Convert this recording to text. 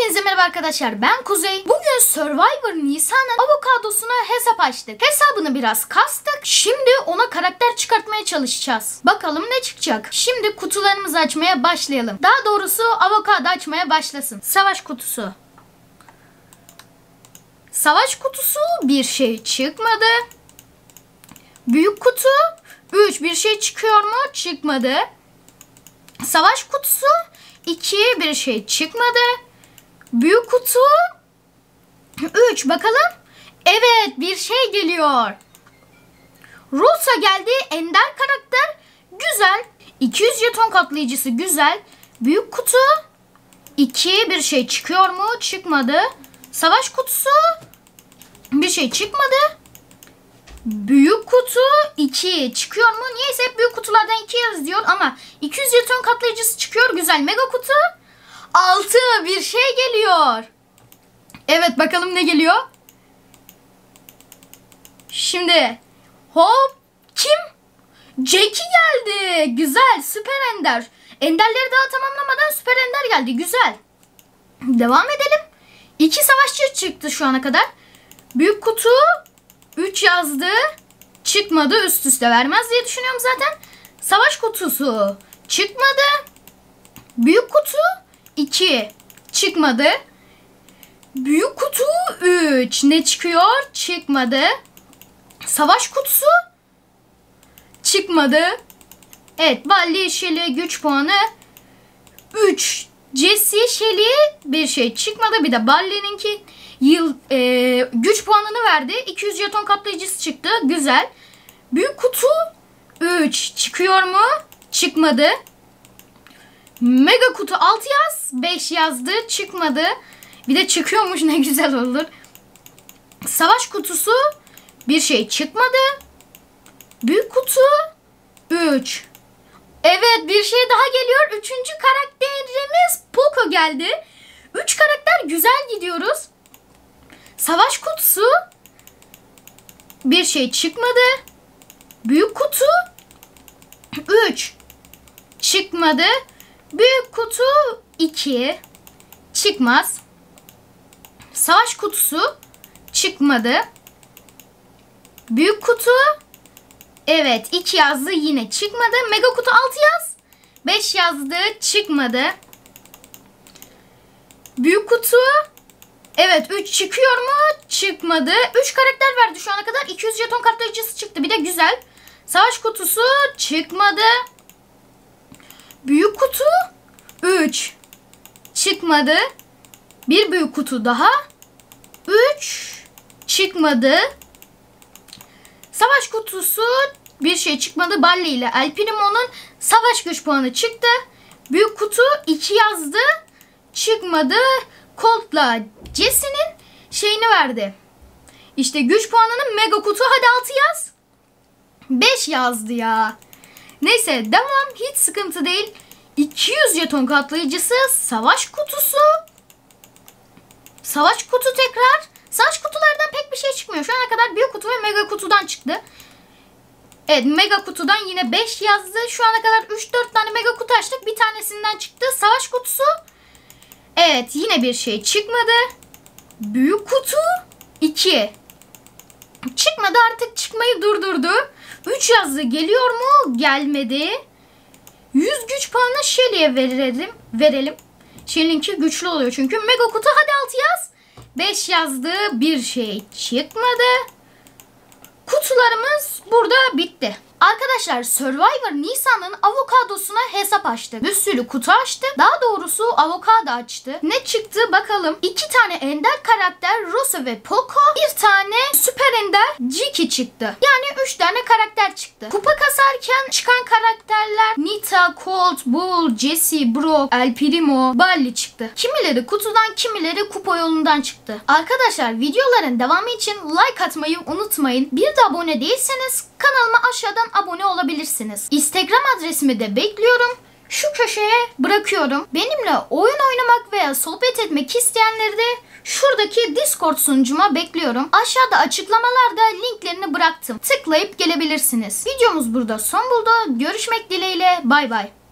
Hepinize merhaba arkadaşlar, ben Kuzey. Bugün Survivor Nisa'nın avokadosuna hesap açtık. Hesabını biraz kastık. Şimdi ona karakter çıkartmaya çalışacağız. Bakalım ne çıkacak. Şimdi kutularımızı açmaya başlayalım. Daha doğrusu avokado açmaya başlasın. Savaş kutusu. Savaş kutusu, bir şey çıkmadı. Büyük kutu 3, bir şey çıkıyor mu? Çıkmadı. Savaş kutusu 2, bir şey çıkmadı. Büyük kutu 3, bakalım. Evet, bir şey geliyor. Rosa geldi, ender karakter. Güzel. 200 jeton katlayıcısı, güzel. Büyük kutu 2, bir şey çıkıyor mu? Çıkmadı. Savaş kutusu, bir şey çıkmadı. Büyük kutu 2 çıkıyor mu? Niyeyse hep büyük kutulardan 2 yazıyor ama 200 jeton katlayıcısı çıkıyor. Güzel. Mega kutu 6, bir şey geliyor. Evet, bakalım ne geliyor. Şimdi hop, kim? Jackie geldi. Güzel, süper ender. Enderleri daha tamamlamadan süper ender geldi. Güzel. Devam edelim. 2 savaşçı çıktı şu ana kadar. Büyük kutu 3 yazdı. Çıkmadı. Üst üste vermez diye düşünüyorum zaten. Savaş kutusu çıkmadı. Büyük kutu 2 çıkmadı. Büyük kutu 3. Ne çıkıyor? Çıkmadı. Savaş kutusu çıkmadı. Evet, Balli, Shelly güç puanı 3. Jessie, Shelly bir şey çıkmadı. Bir de Balli'ninki güç puanını verdi. 200 jeton katlayıcısı çıktı. Güzel. Büyük kutu 3 çıkıyor mu? Çıkmadı. Mega kutu 6 yaz. 5 yazdı. Çıkmadı. Bir de çıkıyormuş, ne güzel olur. Savaş kutusu bir şey çıkmadı. Büyük kutu 3. Evet, bir şey daha geliyor. 3. karakterimiz Poco geldi. 3 karakter, güzel gidiyoruz. Savaş kutusu bir şey çıkmadı. Büyük kutu 3 çıkmadı. Büyük kutu 2 çıkmaz. Savaş kutusu çıkmadı. Büyük kutu evet 2 yazdı, yine çıkmadı. Mega kutu 6 yaz. 5 yazdı, çıkmadı. Büyük kutu evet 3 çıkıyor mu? Çıkmadı. 3 karakter verdi şu ana kadar. 200 jeton katlayıcısı çıktı. Bir de güzel. Savaş kutusu çıkmadı. Büyük kutu 3 çıkmadı. Bir büyük kutu daha 3 çıkmadı. Savaş kutusu bir şey çıkmadı. Balli ile El Primo'nun savaş güç puanı çıktı. Büyük kutu 2 yazdı. Çıkmadı. Colt'la Jessie'nin şeyini verdi. İşte güç puanının mega kutu. Hadi 6 yaz. 5 yazdı ya. Neyse, devam. Hiç sıkıntı değil. 200 jeton katlayıcısı. Savaş kutusu. Savaş kutu tekrar. Savaş kutulardan pek bir şey çıkmıyor. Şu ana kadar büyük kutu ve mega kutudan çıktı. Evet, mega kutudan yine 5 yazdı. Şu ana kadar 3-4 tane mega kutu açtık. Bir tanesinden çıktı. Savaş kutusu. Evet, yine bir şey çıkmadı. Büyük kutu 2. Çıkmadı, artık çıkmayı durdurdu. 3 yazdı, geliyor mu? Gelmedi. 100 güç puanı Shelly'e verelim. Shelly'ninki güçlü oluyor çünkü. Mega kutu, hadi 6 yaz. 5 yazdı, bir şey çıkmadı. Kutularımız burada bitti. Arkadaşlar, Survivor Nisa'nın avokadosuna hesap açtı. Bir sürü kutu açtı. Daha doğrusu avokado açtı. Ne çıktı bakalım. 2 tane ender karakter Rosa ve Poco. Bir tane süper ender Jackie çıktı. Yani 3 tane karakter çıktı. Kupa kasarken çıkan karakterler Nita, Colt, Bull, Jessie, Brock, El Primo, Balli çıktı. Kimileri kutudan, kimileri kupa yolundan çıktı. Arkadaşlar, videoların devamı için like atmayı unutmayın. Bir de abone değilseniz kanalıma aşağıdan abone olabilirsiniz. Instagram adresimi de bekliyorum. Şu köşeye bırakıyorum. Benimle oyun oynamak veya sohbet etmek isteyenleri de şuradaki Discord sunucuma bekliyorum. Aşağıda açıklamalarda linklerini bıraktım. Tıklayıp gelebilirsiniz. Videomuz burada son buldu. Görüşmek dileğiyle. Bay bay.